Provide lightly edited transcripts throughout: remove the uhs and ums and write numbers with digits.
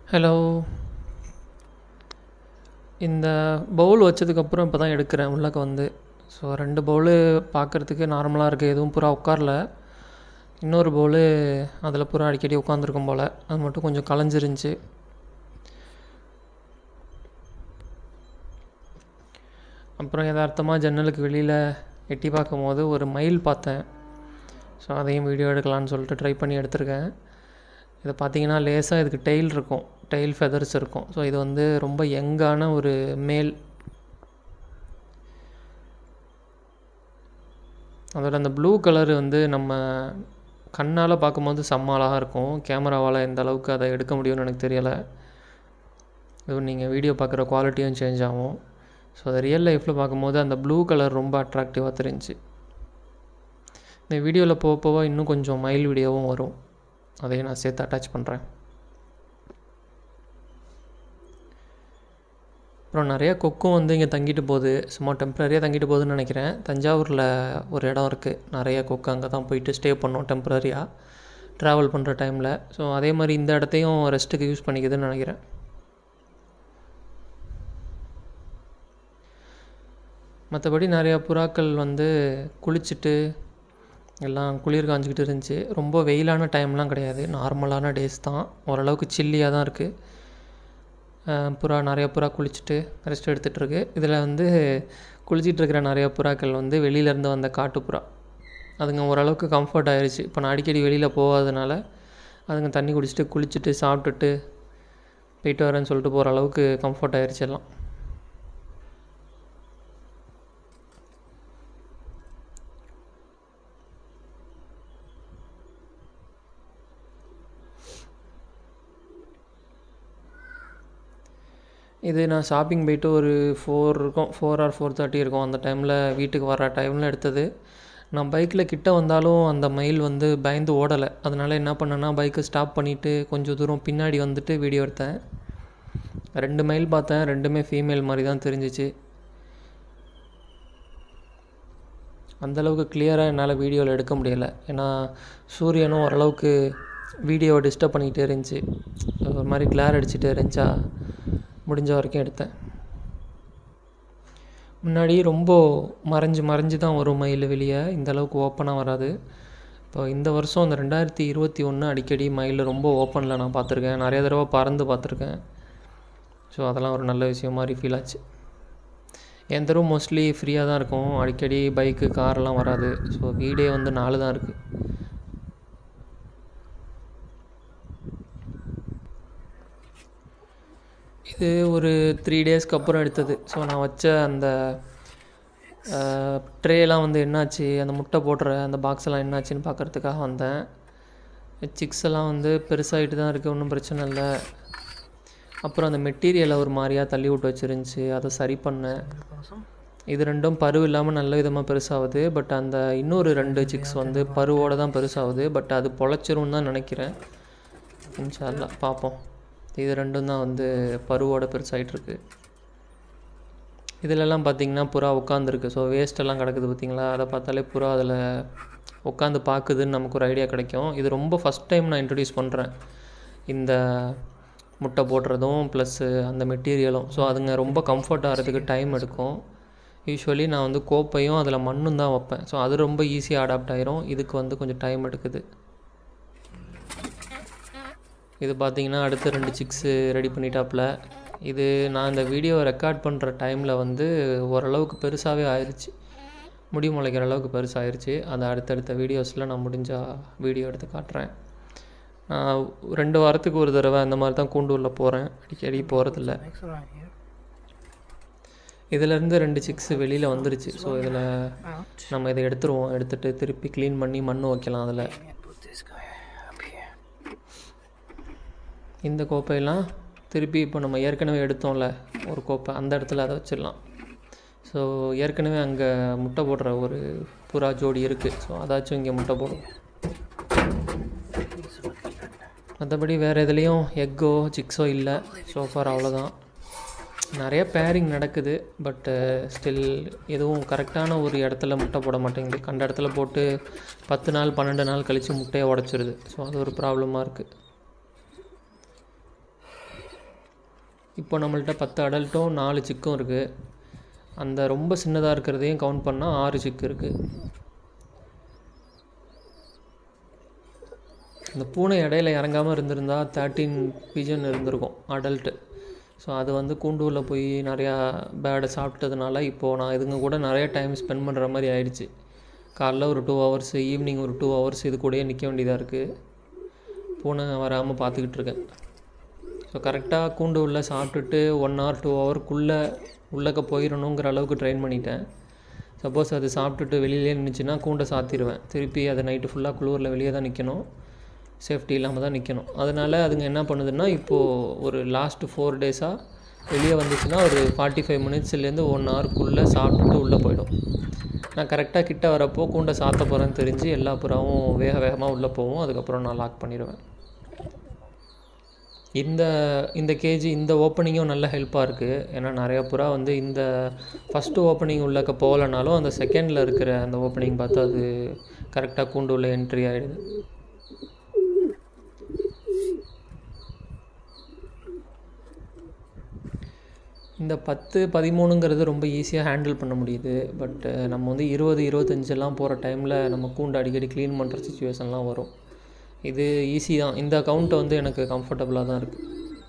Hello. இந்த பவுல் வச்சதுக்கப்புறம் இப்போ தான் எடுக்கிறேன் உள்ளக்க வந்து. ஸோ 2 பவுலு பார்க்குறதுக்கு நார்மலாக இருக்குது, எதுவும் புறா உட்காரல. இன்னொரு பவுலு அதில் புறா அடிக்கடி உட்காந்துருக்கும் போல், அது மட்டும் கொஞ்சம் கலைஞ்சிருந்துச்சி. அப்புறம் யதார்த்தமாக ஜன்னலுக்கு வெளியில் எட்டி பார்க்கும் போது ஒரு மயில் பார்த்தேன். ஸோ அதையும் வீடியோ எடுக்கலான்னு சொல்லிட்டு ட்ரை பண்ணி எடுத்திருக்கேன். இதை பார்த்தீங்கன்னா லேசாக இதுக்கு டெயில் இருக்கும், டெயில் ஃபெதர்ஸ் இருக்கும். ஸோ இது வந்து ரொம்ப யங்கான ஒரு மேல். அதோட அந்த ப்ளூ கலர் வந்து நம்ம கண்ணால் பார்க்கும்போது செம்ம அழகாக இருக்கும். கேமராவால் எந்த அளவுக்கு அதை எடுக்க முடியும்னு எனக்கு தெரியலை. இது நீங்கள் வீடியோ பார்க்குற குவாலிட்டியும் சேஞ்ச் ஆகும். ஸோ அதை ரியல் லைஃப்பில் பார்க்கும்போது அந்த ப்ளூ கலர் ரொம்ப அட்ராக்டிவாக தெரிஞ்சுச்சு. இந்த வீடியோவில் போக போக இன்னும் கொஞ்சம் மயில் வீடியோவும் வரும், அதையும் நான் சேர்த்து அட்டாச் பண்ணுறேன். அப்புறம் நிறையா கொக்கும் வந்து இங்கே தங்கிட்டு போகுது, சும்மா டெம்ப்ரரியாக தங்கிட்டு போகுதுன்னு நினைக்கிறேன். தஞ்சாவூரில் ஒரு இடம் இருக்குது, நிறையா கொக்கு அங்கே தான் போயிட்டு ஸ்டே பண்ணோம் டெம்ப்ரரியாக ட்ராவல் பண்ணுற டைமில். ஸோ அதே மாதிரி இந்த இடத்தையும் ரெஸ்ட்டுக்கு யூஸ் பண்ணிக்குதுன்னு நினைக்கிறேன். மற்றபடி நிறையா புறாக்கள் வந்து குளிச்சுட்டு எல்லாம் குளிர் காஞ்சிக்கிட்டு இருந்துச்சு. ரொம்ப வெயிலான டைம்லாம் கிடையாது, நார்மலான டேஸ் தான், ஓரளவுக்கு சில்லியாக தான் இருக்குது. நிறையா புறா குளிச்சுட்டு ரெஸ்ட் எடுத்துகிட்ருக்கு. இதில் வந்து குளிச்சிட்ருக்கிற நிறையா புறாக்கள் வந்து வெளியிலேருந்து வந்த காட்டுப்புறா. அதுங்க ஓரளவுக்கு கம்ஃபர்ட் ஆகிடுச்சு. இப்போ நான் அடிக்கடி வெளியில் போகாதனால அதுங்க தண்ணி குடிச்சிட்டு குளிச்சுட்டு சாப்பிட்டுட்டு போயிட்டு வரேன்னு சொல்லிட்டு போகிற அளவுக்கு கம்ஃபர்ட் ஆகிடுச்சு எல்லாம். இது நான் ஷாப்பிங் போய்ட்டு ஒரு 4 இருக்கும், 4 or 4:30 இருக்கும். அந்த டைமில் வீட்டுக்கு வர டைமில் எடுத்தது. நான் பைக்கில் கிட்ட வந்தாலும் அந்த மயில் வந்து பயந்து ஓடலை. அதனால் என்ன பண்ணேன்னா பைக்கை ஸ்டாப் பண்ணிவிட்டு கொஞ்சம் தூரம் பின்னாடி வந்துட்டு வீடியோ எடுத்தேன். 2 மயில் பார்த்தேன், 2மே ஃபீமேல் மாதிரி தான் தெரிஞ்சிச்சு. அந்தளவுக்கு கிளியராக என்னால் வீடியோவில் எடுக்க முடியலை, ஏன்னா சூரியனும் ஓரளவுக்கு வீடியோவை டிஸ்டர்ப் பண்ணிக்கிட்டே இருந்துச்சு. ஒரு மாதிரி கிளார் அடிச்சுட்டே இருந்துச்சா, முடிஞ்ச வரைக்கும் எடுத்தேன். முன்னாடி ரொம்ப மறைஞ்சு தான் வரும் மயில் வெளியே, இந்தளவுக்கு ஓப்பனாக வராது. இப்போ இந்த வருஷம் அந்த 2021 அடிக்கடி மயில் ரொம்ப ஓப்பனில் நான் பார்த்துருக்கேன், நிறைய தடவை பறந்து பார்த்துருக்கேன். ஸோ அதெல்லாம் ஒரு நல்ல விஷயம் மாதிரி ஃபீல் ஆச்சு. என் தெருவு மோஸ்ட்லி ஃப்ரீயாக தான் இருக்கும், அடிக்கடி பைக்கு காரெல்லாம் வராது. ஸோ வீடே வந்து 4 தான் இருக்குது. இது ஒரு 3 டேஸ்க்கு அப்புறம் எடுத்தது. ஸோ நான் வச்ச அந்த ட்ரேலாம் வந்து என்னாச்சு, அந்த முட்டை போடுற அந்த பாக்ஸெல்லாம் என்னாச்சுன்னு பார்க்குறதுக்காக வந்தேன். சிக்ஸ் எல்லாம் வந்து பெருசாகிட்டு தான் இருக்குது, ஒன்றும் பிரச்சனை இல்லை. அப்புறம் அந்த மெட்டீரியலை ஒரு மாதிரியாக தள்ளி விட்டு வச்சுருந்துச்சி, அதை சரி பண்ணேன். இது 2ம் பருவு இல்லாமல் நல்ல விதமாக பெருசாகுது. பட் அந்த இன்னொரு 2 சிக்ஸ் வந்து பருவோடு தான் பெருசாகுது. பட் அது பொழைச்சிரும்னு தான் நினைக்கிறேன். இன்ஷா அல்லாஹ் பார்ப்போம். இது 2ம் தான் வந்து பருவோட பெருசாகிட்ருக்கு. இதிலெல்லாம் பார்த்திங்கன்னா புறா உட்காந்துருக்கு. ஸோ வேஸ்ட்டெல்லாம் கிடக்குது பார்த்திங்களா, அதை பார்த்தாலே புறா அதில் உட்காந்து பார்க்குதுன்னு நமக்கு ஒரு ஐடியா கிடைக்கும். இது ரொம்ப ஃபஸ்ட் டைம் நான் இன்ட்ரடியூஸ் பண்ணுறேன், இந்த முட்டை போடுறதும் ப்ளஸ்ஸு அந்த மெட்டீரியலும். ஸோ அதுங்க ரொம்ப கம்ஃபர்ட் ஆகிறதுக்கு டைம் எடுக்கும். யூஸ்வலி நான் வந்து கோப்பையும் அதில் மண்ணும் தான் வைப்பேன். ஸோ அது ரொம்ப ஈஸியாக அடாப்ட் ஆகிரும். இதுக்கு வந்து கொஞ்சம் டைம் எடுக்குது. இது பார்த்திங்கன்னா அடுத்த 2 சிக்ஸு ரெடி பண்ணிட்டாப்புல. இது நான் இந்த வீடியோவை ரெக்கார்ட் பண்ணுற டைமில் வந்து ஓரளவுக்கு பெருசாகவே ஆயிடுச்சு, முடி முளைக்கிற அளவுக்கு பெருசாகிருச்சு. அதை அடுத்தடுத்த வீடியோஸில் நான் முடிஞ்சால் வீடியோ எடுத்து காட்டுறேன். நான் 2 வாரத்துக்கு ஒரு தடவை அந்த மாதிரி தான் கூண்டூரில் போகிறேன், அடிக்கடி போகிறதில்ல. இதிலேருந்து 2 சிக்ஸு வெளியில் வந்துருச்சு. ஸோ இதில் நம்ம இதை எடுத்துருவோம், எடுத்துகிட்டு திருப்பி க்ளீன் பண்ணி மண் வைக்கலாம். அதில் இந்த கோப்பையெல்லாம் திருப்பி இப்போ நம்ம ஏற்கனவே எடுத்தோம்ல ஒரு கோப்பை, அந்த இடத்துல அதை வச்சிடலாம். ஸோ ஏற்கனவே அங்கே முட்டை போடுற ஒரு புறா ஜோடி இருக்குது. ஸோ அதாச்சும் இங்கே முட்டை போடும். மற்றபடி வேறு எதுலேயும் எக்கோ சிக்ஸோ இல்லை ஸோஃபார், அவ்வளோதான். நிறைய பேரிங் நடக்குது, பட்டு ஸ்டில் எதுவும் கரெக்டான ஒரு இடத்துல முட்டை போட மாட்டேங்குது. கண்ட இடத்துல போட்டு 10 நாள் 12 நாள் கழித்து முட்டையை உடச்சிருது. ஸோ அது ஒரு ப்ராப்ளமாக இருக்குது. இப்போ நம்மள்ட்ட 10 அடல்ட்டும் 4 சிக்கும் இருக்குது. அந்த ரொம்ப சின்னதாக இருக்கிறதையும் கவுண்ட் பண்ணால் 6 சிக்கு இருக்குது. இந்த பூனை இடையில இறங்காமல் இருந்திருந்தா 13 பீஜன் இருந்திருக்கும் அடல்ட்டு. ஸோ அது வந்து கூண்டுள்ள போய் நிறையா பேடை சாப்பிட்டதுனால இப்போது நான் இதுங்க கூட நிறைய டைம் ஸ்பெண்ட் பண்ணுற மாதிரி ஆயிடுச்சு. காலைல ஒரு 2 ஹவர்ஸ், ஈவினிங் ஒரு 2 ஹவர்ஸ் இது கூடயே நிற்க வேண்டியதாக இருக்குது. பூனை வராமல் பார்த்துக்கிட்டு இருக்கேன். ஸோ கரெக்டாக கூண்டு உள்ளே சாப்பிட்டுட்டு 1 hour 2 ஹவருக்குள்ளே உள்ளக்க போயிடணுங்கிற அளவுக்கு ட்ரெயின் பண்ணிட்டேன். சப்போஸ் அது சாப்பிட்டுட்டு வெளியிலே நின்றுச்சுன்னா கூண்டை சாத்திடுவேன். திருப்பி அது நைட்டு ஃபுல்லாக குளூரில் வெளியே தான் நிற்கணும், சேஃப்டி இல்லாமல் தான் நிற்கணும். அதனால் அதுங்க என்ன பண்ணுதுன்னா, இப்போது ஒரு லாஸ்ட்டு 4 டேஸாக வெளியே வந்துச்சுன்னா ஒரு 45 மினிட்ஸ்லேருந்து 1 ஹவருக்குள்ளே சாப்பிட்டுட்டு உள்ளே போயிடும். நான் கரெக்டாக கிட்ட வரப்போ கூண்டை சாத்த போகிறேன்னு தெரிஞ்சு எல்லா புறாவும் வேகமாக உள்ளே போகும். அதுக்கப்புறம் நான் லாக் பண்ணிடுவேன். இந்த கேஜி இந்த ஓப்பனிங்கும் நல்ல ஹெல்ப்பாக இருக்குது. ஏன்னா நிறையா புறா வந்து இந்த ஃபஸ்ட்டு ஓப்பனிங் உள்ளக்க போகலனாலும் அந்த செகண்டில் இருக்கிற அந்த ஓப்பனிங் பார்த்து அது கரெக்டாக கூண்டு உள்ள என்ட்ரி ஆகிடுது. இந்த 10, 13ங்கிறது ரொம்ப ஈஸியாக ஹேண்டில் பண்ண முடியுது. பட் நம்ம வந்து 20, 25 போகிற டைமில் நம்ம கூண்டு அடிக்கடி க்ளீன் பண்ணுற சிச்சுவேஷன்லாம் வரும். இது ஈஸி தான். இந்த கவுண்ட்டை வந்து எனக்கு கம்ஃபர்டபுளாக தான் இருக்குது.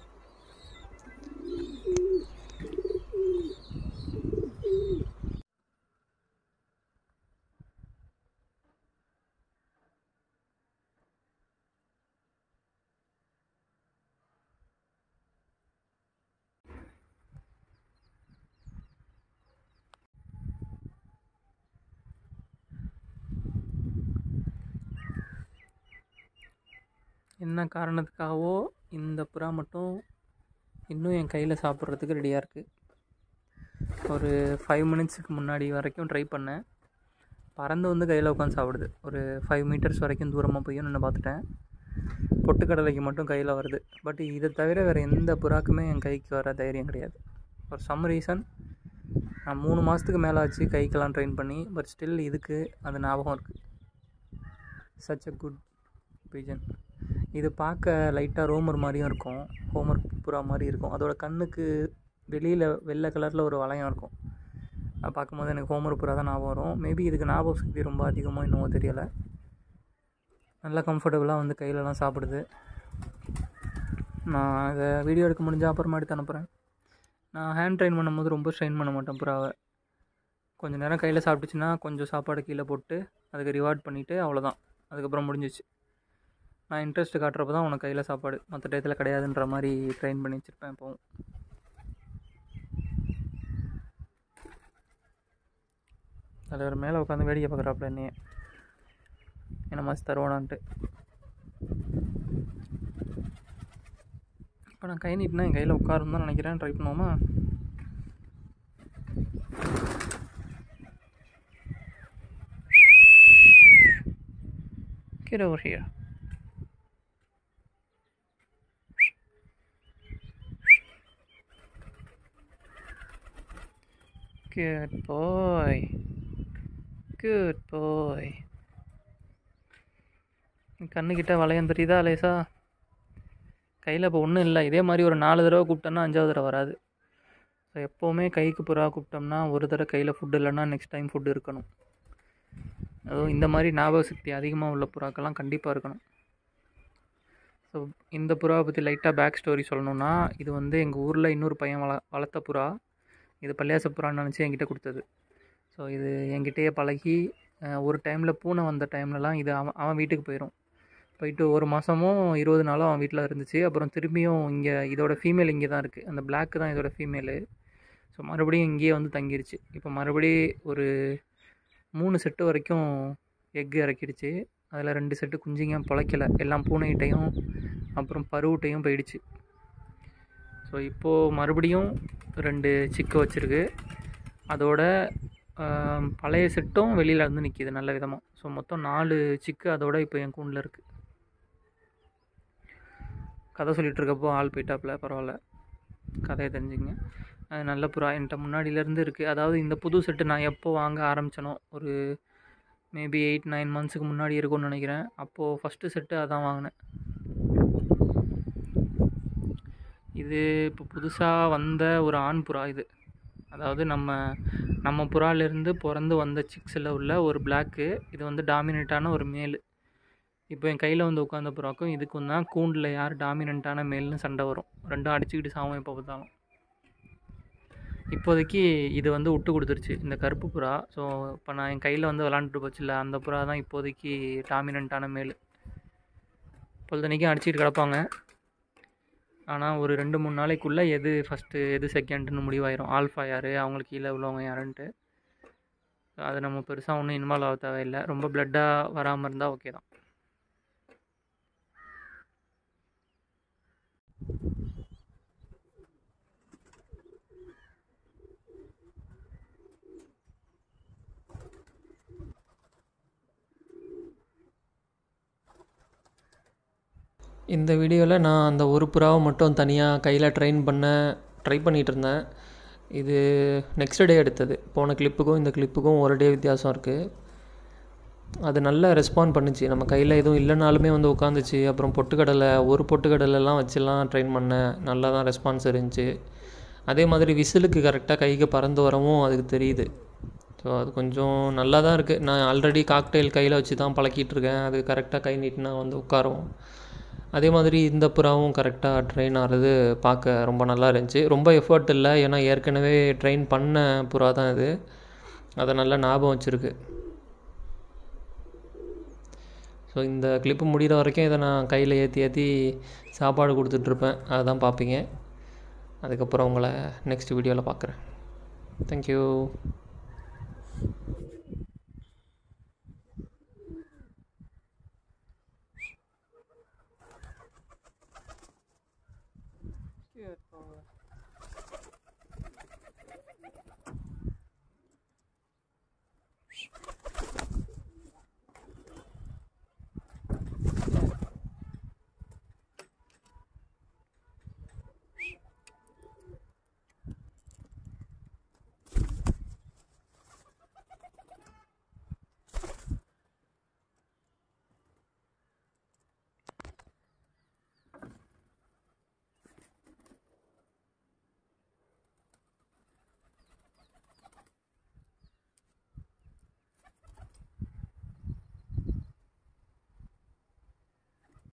என்ன காரணத்துக்காகவோ இந்த புறா மட்டும் இன்னும் என் கையில் சாப்பிட்றதுக்கு ரெடியாக இருக்குது. ஒரு 5 மினிட்ஸுக்கு முன்னாடி வரைக்கும் ட்ரை பண்ணேன். பறந்து வந்து கையில் உட்காந்து சாப்பிடுது. ஒரு 5 மீட்டர்ஸ் வரைக்கும் தூரமாக போய் நின்று பார்த்துட்டேன். பொட்டுக்கடலைக்கு மட்டும் கையில் வருது. பட் இதை தவிர வேறு எந்த புறாக்குமே என் கைக்கு வர தைரியம் கிடையாது. ஃபார் சம் ரீசன் நான் 3 மாதத்துக்கு மேலே ஆச்சு கைக்கெல்லாம் ட்ரெயின் பண்ணி. பட் ஸ்டில் இதுக்கு அது ஞாபகம் இருக்குது. Such a good pigeon. இது பார்க்க லைட்டாக ரோமர் மாதிரியும் இருக்கும், ஹோமர் புறா மாதிரி இருக்கும். அதோட கண்ணுக்கு வெளியில் வெள்ளை கலரில் ஒரு வளையம் இருக்கும். அதை பார்க்கும்போது எனக்கு ஹோமர் புறா தான் ஞாபகம் வரும். மேபி இதுக்கு ஞாபக சக்தி ரொம்ப அதிகமாக இன்னமும் தெரியலை. நல்லா கம்ஃபர்டபுளாக வந்து கையிலலாம் சாப்பிடுது. நான் அதை வீடியோ எடுக்க முடிஞ்சால் அப்புறமா எடுத்து அனுப்புகிறேன். நான் ஹேண்ட் ட்ரெயின் பண்ணும்போது ரொம்ப ஸ்ட்ரெயின் பண்ண மாட்டேன் புறாவை. கொஞ்சம் நேரம் கையில் சாப்பிட்டுச்சுன்னா கொஞ்சம் சாப்பாடு கீழே போட்டு அதுக்கு ரிவார்ட் பண்ணிவிட்டு அவ்வளோதான், அதுக்கப்புறம் முடிஞ்சிச்சு. நான் இன்ட்ரெஸ்ட் காட்டுறப்ப தான் உனக்கு கையில் சாப்பாடு, மற்ற டயத்தில் கிடையாதுன்ற மாதிரி ட்ரெயின் பண்ணி வச்சுருப்பேன். இப்போவும் தலைவர் மேலே உட்காந்து வேடிக்கை பார்க்குறாப்புல என்னையே, என்ன மாதிரி தருவானான்ட்டு. இப்போ நான் கை நீட்டினா என் கையில் உட்காரும் தான் நினைக்கிறேன். ட்ரை பண்ணுவோமா? Get over here. Good boy. Good boy. கண்ணுக்கிட்ட வளையம் தெரியுதா லேசா? கையில் இப்போ ஒன்றும் இல்லை. இதே மாதிரி ஒரு 4 தடவை கூப்பிட்டோம்னா 5வது தடவை வராது. ஸோ எப்போவுமே கைக்கு புறா கூப்பிட்டோம்னா ஒரு தடவை கையில் ஃபுட்டு இல்லைன்னா நெக்ஸ்ட் டைம் ஃபுட்டு இருக்கணும். அதுவும் இந்த மாதிரி ஞாபக சக்தி அதிகமாக உள்ள புறாக்கெல்லாம் கண்டிப்பாக இருக்கணும். ஸோ இந்த புறாவை பற்றி லைட்டாக பேக் ஸ்டோரி சொல்லணுன்னா, இது வந்து எங்கள் ஊரில் இன்னொரு பையன் வளர்த்த புறா. இது பள்ளியாச புறான்னு நினச்சி என்கிட்ட கொடுத்தது. ஸோ இது என்கிட்டயே பழகி ஒரு டைமில் பூனை வந்த டைம்லலாம் இது அவன் வீட்டுக்கு போயிட்டு 1 மாதமோ 20 நாளோ அவன் வீட்டில் இருந்துச்சு. அப்புறம் திரும்பியும் இங்கே இதோட ஃபீமேல் இங்கே தான் இருக்குது. அந்த பிளாக் தான் இதோட ஃபீமேலு. ஸோ மறுபடியும் இங்கேயே வந்து தங்கிருச்சு. இப்போ மறுபடியும் ஒரு 3 செட்டு வரைக்கும் எக்கு இறக்கிடுச்சு. அதில் 2 செட்டு குஞ்சிங்க பிழைக்கலை. எல்லாம் பூனைகிட்டையும் அப்புறம் பருவிட்டையும் போயிடுச்சு. ஸோ இப்போது மறுபடியும் 2 சிக்கு வச்சுருக்கு. அதோட பழைய செட்டும் வெளியில் வந்து நிற்கிது நல்ல விதமாக. ஸோ மொத்தம் 4 சிக்கு அதோட இப்போ என் கூண்டில் இருக்குது. கதை சொல்லிகிட்ருக்கப்போ ஆள் போயிட்டாப்புல, பரவாயில்ல, கதையை தெரிஞ்சுங்க. அது நல்ல புறா என்கிட்ட முன்னாடியிலேருந்து இருக்குது. அதாவது இந்த புது செட்டு நான் எப்போ வாங்க ஆரம்பித்தனோ ஒரு மேபி 8-9 மந்த்ஸுக்கு முன்னாடி இருக்கும்னு நினைக்கிறேன். அப்போது ஃபஸ்ட்டு செட்டு அதான் வாங்கினேன். இது இப்போ புதுசாக வந்த ஒரு ஆண் புறா இது. அதாவது நம்ம புறாலேருந்து பிறந்து வந்த சிக்ஸில் உள்ள ஒரு பிளாக்கு. இது வந்து டாமினேட்டான ஒரு மேலு. இப்போ என் கையில் வந்து உட்காந்த புறாக்கும் இதுக்கும் தான் கூண்டில் யார் டாமினண்ட்டான மேல்னு சண்டை வரும். ரெண்டும் அடிச்சுக்கிட்டு சாவும் எப்போ பார்த்தாலும். இப்போதைக்கு இது வந்து விட்டு கொடுத்துருச்சு இந்த கருப்பு புறா. ஸோ இப்போ நான் என் கையில் வந்து விளாண்டுட்டு போச்சுல்ல, அந்த புறா தான் இப்போதைக்கு டாமினண்ட்டான மேல். பொழுதனைக்கும் அடிச்சுட்டு கிடப்பாங்க. ஆனால் ஒரு 2-3 நாளைக்குள்ளே எது ஃபஸ்ட்டு எது செகண்டுன்னு முடிவாயிரும். ஆல்ஃபா யார், அவங்களுக்கு கீழே உள்ளவங்க யாருன்ட்டு. அது நம்ம பெருசாக ஒன்றும் இன்வால்வ் ஆக தேவையில்லை. ரொம்ப பிளட்டாக வராமல் இருந்தால் ஓகே தான். இந்த வீடியோவில் நான் அந்த ஒரு புறாவை மட்டும் தனியாக கையில் ட்ரை பண்ணிகிட்டு இருந்தேன். இது நெக்ஸ்ட் டே எடுத்தது. போன கிளிப்புக்கும் இந்த கிளிப்புக்கும் ஒரு டே வித்தியாசம் இருக்குது. அது நல்லா ரெஸ்பாண்ட் பண்ணுச்சு. நம்ம கையில் எதுவும் இல்லைனாலுமே வந்து உட்காந்துச்சு. அப்புறம் பொட்டுக்கடலைலாம் வச்சுலாம் ட்ரெயின் பண்ணேன். நல்லா தான் ரெஸ்பான்ஸ் இருந்துச்சு. அதே மாதிரி விசிலுக்கு கரெக்டாக கைக்கு பறந்து வரவும் அதுக்கு தெரியுது. ஸோ அது கொஞ்சம் நல்லா தான் இருக்குது. நான் ஆல்ரெடி காக்டெயில் கையில் வச்சு தான் பழக்கிட்டுருக்கேன். அது கரெக்டாக கை நீட்டினா வந்து உட்காரும். அதே மாதிரி இந்த புறாவும் கரெக்டாக ட்ரெயின் ஆகிறது பார்க்க ரொம்ப நல்லா இருந்துச்சு. ரொம்ப எஃபர்ட் இல்லை, ஏன்னா ஏற்கனவே ட்ரெயின் பண்ண புறா தான் இது. அதை நல்லா ஞாபகம் வச்சுருக்கு. ஸோ இந்த கிளிப்பு முடிகிற வரைக்கும் இதை நான் கையில் ஏற்றி சாப்பாடு கொடுத்துட்ருப்பேன். அதை தான் பார்ப்பீங்க. அதுக்கப்புறம் உங்களை நெக்ஸ்ட் வீடியோவில் பார்க்குறேன். தேங்க்யூ. Good boy.